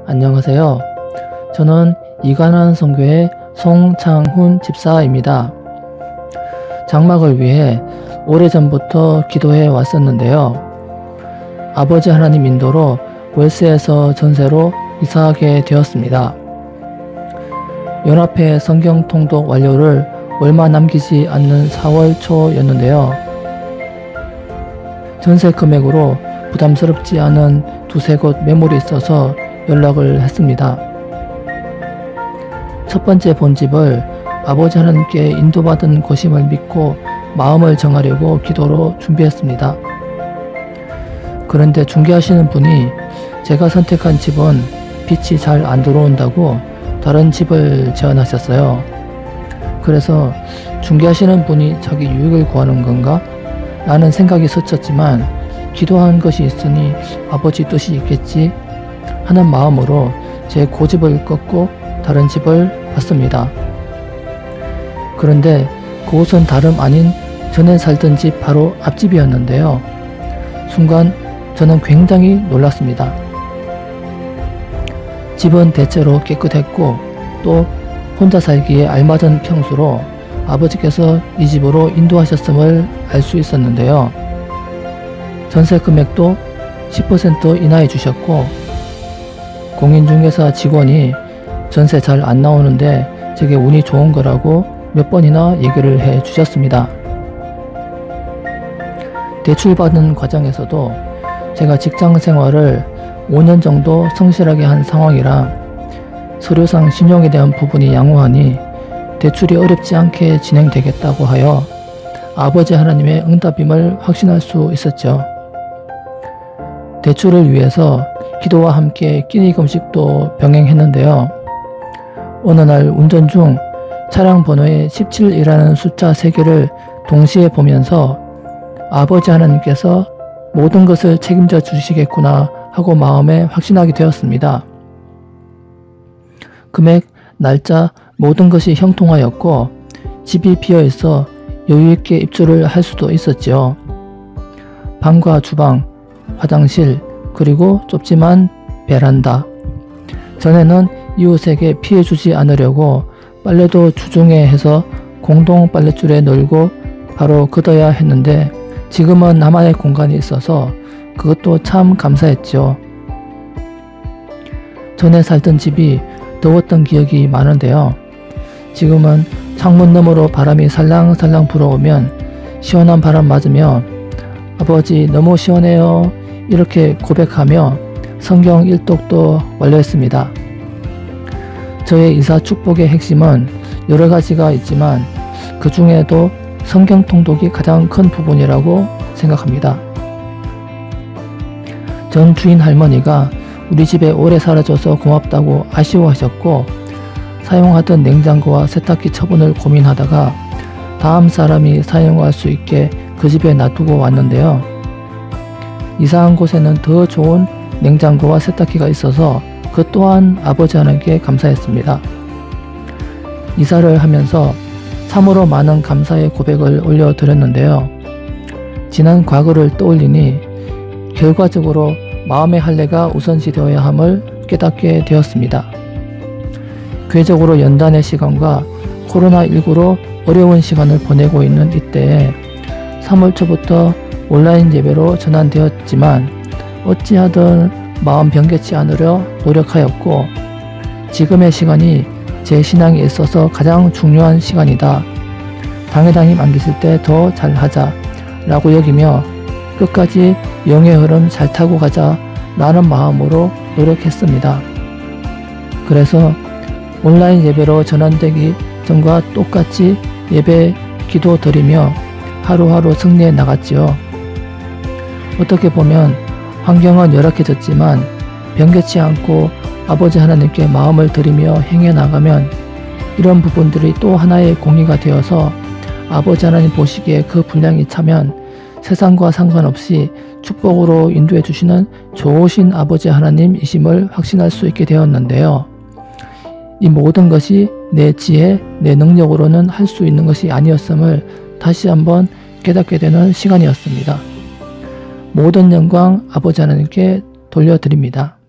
안녕하세요. 저는 이관원 선교회 송창훈 집사입니다. 장막을 위해 오래전부터 기도해 왔었는데요. 아버지 하나님 인도로 웰스에서 전세로 이사하게 되었습니다. 연합회 성경 통독 완료를 얼마 남기지 않는 4월 초였는데요. 전세 금액으로 부담스럽지 않은 두세 곳 매물이 있어서 연락을 했습니다. 첫 번째 본집을 아버지 하나님께 인도받은 곳임을 믿고 마음을 정하려고 기도로 준비했습니다. 그런데 중개하시는 분이 제가 선택한 집은 빛이 잘 안 들어온다고 다른 집을 제안하셨어요. 그래서 중개하시는 분이 자기 유익을 구하는 건가? 라는 생각이 스쳤지만 기도한 것이 있으니 아버지 뜻이 있겠지 하는 마음으로 제 고집을 꺾고 다른 집을 봤습니다. 그런데 그곳은 다름 아닌 전에 살던 집 바로 앞집이었는데요. 순간 저는 굉장히 놀랐습니다. 집은 대체로 깨끗했고 또 혼자 살기에 알맞은 평수로 아버지께서 이 집으로 인도하셨음을 알 수 있었는데요. 전세 금액도 10% 인하해 주셨고 공인중개사 직원이 전세 잘 안 나오는데 제게 운이 좋은 거라고 몇 번이나 얘기를 해 주셨습니다. 대출받는 과정에서도 제가 직장 생활을 5년 정도 성실하게 한 상황이라 서류상 신용에 대한 부분이 양호하니 대출이 어렵지 않게 진행되겠다고 하여 아버지 하나님의 응답임을 확신할 수 있었죠. 대출을 위해서 기도와 함께 끼니 금식도 병행했는데요. 어느 날 운전 중 차량 번호에 17이라는 숫자 3개를 동시에 보면서 아버지 하나님께서 모든 것을 책임져 주시겠구나 하고 마음에 확신하게 되었습니다. 금액, 날짜 모든 것이 형통하였고 집이 비어있어 여유있게 입주를 할 수도 있었지요. 방과 주방, 화장실, 그리고 좁지만 베란다. 전에는 이웃에게 피해주지 않으려고 빨래도 주중에 해서 공동 빨랫줄에 널고 바로 걷어야 했는데 지금은 나만의 공간이 있어서 그것도 참 감사했죠. 전에 살던 집이 더웠던 기억이 많은데요. 지금은 창문 너머로 바람이 살랑살랑 불어오면 시원한 바람 맞으며 아버지 너무 시원해요 이렇게 고백하며 성경 일독도 완료했습니다. 저의 이사 축복의 핵심은 여러 가지가 있지만 그 중에도 성경 통독이 가장 큰 부분이라고 생각합니다. 전 주인 할머니가 우리 집에 오래 살아줘서 고맙다고 아쉬워하셨고 사용하던 냉장고와 세탁기 처분을 고민하다가 다음 사람이 사용할 수 있게 그 집에 놔두고 왔는데요. 이사한 곳에는 더 좋은 냉장고와 세탁기가 있어서 그 또한 아버지 하나님께 감사했습니다. 이사를 하면서 참으로 많은 감사의 고백을 올려드렸는데요. 지난 과거를 떠올리니 결과적으로 마음의 할례가 우선시되어야 함을 깨닫게 되었습니다. 궤적으로 연단의 시간과 코로나19로 어려운 시간을 보내고 있는 이때에 3월 초부터 온라인 예배로 전환되었지만 어찌하든 마음 변개치 않으려 노력하였고 지금의 시간이 제 신앙에 있어서 가장 중요한 시간이다. 당회장님 안 계실 때 더 잘하자 라고 여기며 끝까지 영의 흐름 잘 타고 가자 라는 마음으로 노력했습니다. 그래서 온라인 예배로 전환되기 전과 똑같이 예배 기도 드리며 하루하루 승리해 나갔지요. 어떻게 보면 환경은 열악해졌지만 변개치 않고 아버지 하나님께 마음을 드리며 행해 나가면 이런 부분들이 또 하나의 공의가 되어서 아버지 하나님 보시기에 그 분량이 차면 세상과 상관없이 축복으로 인도해 주시는 좋으신 아버지 하나님이심을 확신할 수 있게 되었는데요. 이 모든 것이 내 지혜, 내 능력으로는 할 수 있는 것이 아니었음을 다시 한번 깨닫게 되는 시간이었습니다. 모든 영광 아버지 하나님께 돌려드립니다.